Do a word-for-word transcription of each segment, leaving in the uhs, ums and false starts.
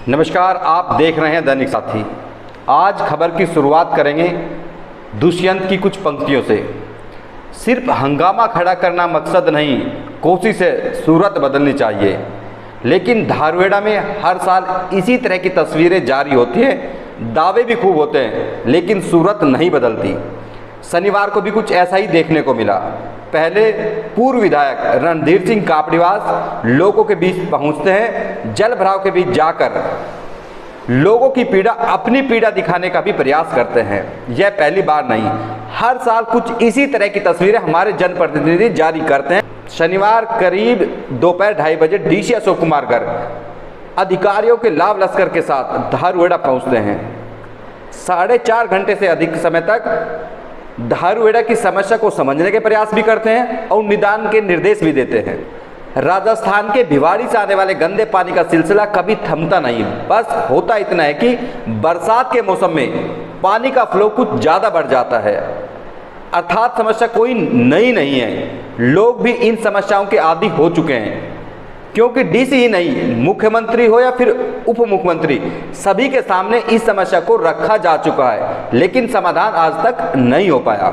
नमस्कार, आप देख रहे हैं दैनिक साथी। आज खबर की शुरुआत करेंगे दुष्यंत की कुछ पंक्तियों से। सिर्फ हंगामा खड़ा करना मकसद नहीं, कोशिश है सूरत बदलनी चाहिए। लेकिन धारुएड़ा में हर साल इसी तरह की तस्वीरें जारी होती हैं, दावे भी खूब होते हैं, लेकिन सूरत नहीं बदलती। शनिवार को भी कुछ ऐसा ही देखने को मिला। पहले पूर्व विधायक रणधीर सिंह कापड़ीवास लोगों के बीच पहुंचते हैं, जल भराव के बीच जाकर लोगों की पीड़ा, अपनी पीड़ा दिखाने का भी प्रयास करते हैं। यह पहली बार नहीं, हर साल कुछ इसी तरह की तस्वीरें हमारे जनप्रतिनिधि जारी करते हैं। शनिवार करीब दोपहर ढाई बजे डीसी अशोक कुमार गर्ग अधिकारियों के लाभ लश्कर के साथ धारुएड़ा पहुंचते हैं। साढ़े चार घंटे से अधिक समय तक धारुएड़ा की समस्या को समझने के प्रयास भी करते हैं और निदान के निर्देश भी देते हैं। राजस्थान के भिवाड़ी से आने वाले गंदे पानी का सिलसिला कभी थमता नहीं। बस होता इतना है कि बरसात के मौसम में पानी का फ्लो कुछ ज़्यादा बढ़ जाता है। अर्थात समस्या कोई नई नहीं है, लोग भी इन समस्याओं के आदी हो चुके हैं। क्योंकि डीसी ही नहीं, मुख्यमंत्री हो या फिर उप मुख्यमंत्री, सभी के सामने इस समस्या को रखा जा चुका है, लेकिन समाधान आज तक नहीं हो पाया।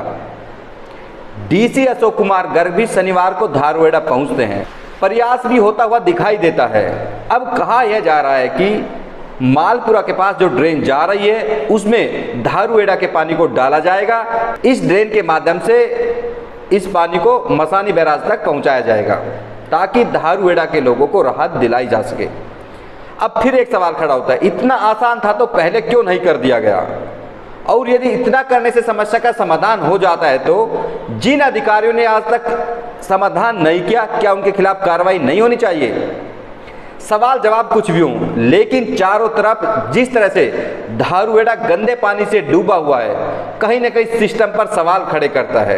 डीसी अशोक कुमार गर्ग भी शनिवार को धारुएड़ा पहुंचते हैं। प्रयास भी होता हुआ दिखाई देता है। अब कहा यह जा रहा है कि मालपुरा के पास जो ड्रेन जा रही है उसमें धारुएड़ा के पानी को डाला जाएगा। इस ड्रेन के माध्यम से इस पानी को मसानी बैराज तक पहुंचाया जाएगा ताकि धारुएड़ा के लोगों को राहत दिलाई जा सके। अब फिर एक सवाल खड़ा होता है, इतना आसान था तो पहले क्यों नहीं कर दिया गया? और यदि इतना करने से समस्या का समाधान हो जाता है तो जिन अधिकारियों ने आज तक समाधान नहीं किया, क्या उनके खिलाफ कार्रवाई नहीं होनी चाहिए? सवाल जवाब कुछ भी हो, लेकिन चारों तरफ जिस तरह से धारुएड़ा गंदे पानी से डूबा हुआ है, कहीं ना कहीं सिस्टम पर सवाल खड़े करता है।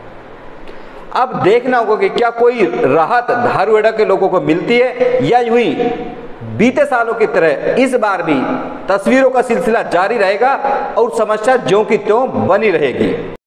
अब देखना होगा कि क्या कोई राहत धारुएड़ा के लोगों को मिलती है या यूं ही बीते सालों की तरह इस बार भी तस्वीरों का सिलसिला जारी रहेगा और समस्या ज्यों की त्यों बनी रहेगी।